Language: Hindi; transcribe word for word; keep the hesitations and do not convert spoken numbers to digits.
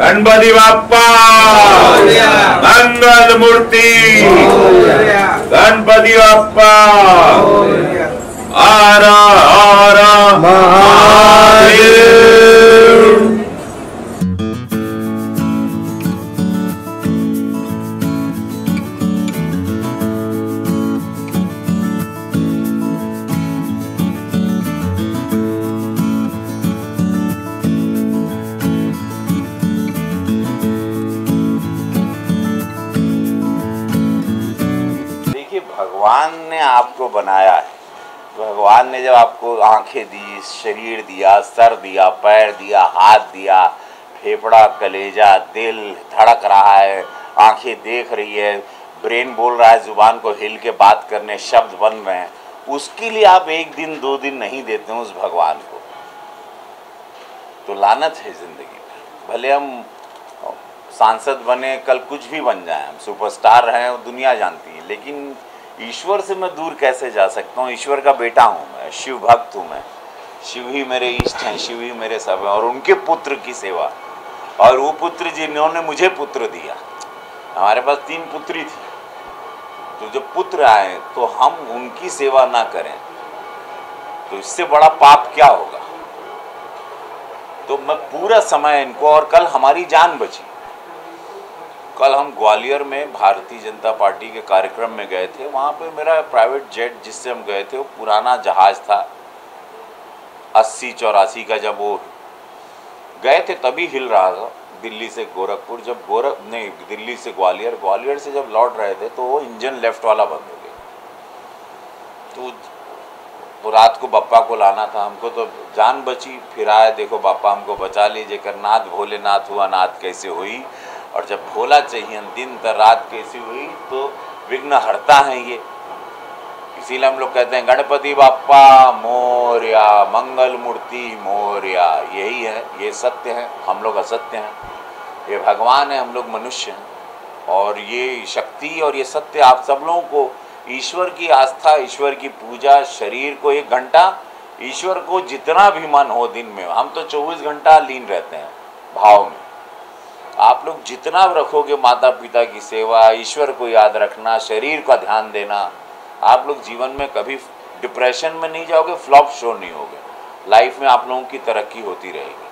गणपति बाप्पा मंगल मूर्ति, गणपति बाप्पा हर हर महादेव। भगवान ने आपको बनाया है। भगवान ने जब आपको आंखें दी, शरीर दिया, सर दिया, पैर दिया, हाथ दिया, फेफड़ा, कलेजा, दिल धड़क रहा है, आंखें देख रही है, ब्रेन बोल रहा है, जुबान को हिल के बात करने, शब्द बन रहे हैं, उसके लिए आप एक दिन दो दिन नहीं देते हैं उस भगवान को, तो लानत है जिंदगी में। भले हम सांसद बने, कल कुछ भी बन जाए, हम सुपरस्टार हैं, दुनिया जानती है, लेकिन ईश्वर से मैं दूर कैसे जा सकता हूँ। ईश्वर का बेटा हूँ मैं, शिव भक्त हूँ मैं, शिव ही मेरे इष्ट हैं, शिव ही मेरे सब हैं, और उनके पुत्र की सेवा, और वो पुत्र जिन्होंने मुझे पुत्र दिया, हमारे पास तीन पुत्री थी, तो जब पुत्र आए तो हम उनकी सेवा ना करें तो इससे बड़ा पाप क्या होगा। तो मैं पूरा समय इनको, और कल हमारी जान बची। कल हम ग्वालियर में भारतीय जनता पार्टी के कार्यक्रम में गए थे, वहाँ पे मेरा प्राइवेट जेट जिससे हम गए थे वो पुराना जहाज़ था, अस्सी चौरासी का, जब वो गए थे तभी हिल रहा था, दिल्ली से गोरखपुर, जब गोरख नहीं दिल्ली से ग्वालियर, ग्वालियर से जब लौट रहे थे तो वो इंजन लेफ्ट वाला बंद हो गया। तो, तो रात को बाप्पा को लाना था हमको, तो जान बची, फिर आए, देखो बाप्पा हमको बचा लीजिए कर, नाथ भोलेनाथ हुआ नाथ कैसे हुई, और जब भोला चाहिए दिन तर रात कैसी हुई, तो विघ्न हरता है ये। इसीलिए हम लोग कहते हैं गणपति बाप्पा मोरया, मंगल मूर्ति मोरया। यही है, ये सत्य है, हम लोग असत्य हैं, ये भगवान है, हम लोग मनुष्य हैं, और ये शक्ति और ये सत्य आप सब लोगों को, ईश्वर की आस्था, ईश्वर की पूजा, शरीर को एक घंटा, ईश्वर को जितना भी मन हो दिन में, हम तो चौबीस घंटा लीन रहते हैं भाव में, आप लोग जितना रखोगे माता पिता की सेवा, ईश्वर को याद रखना, शरीर का ध्यान देना, आप लोग जीवन में कभी डिप्रेशन में नहीं जाओगे, फ्लॉप शो नहीं होगे, लाइफ में आप लोगों की तरक्की होती रहेगी।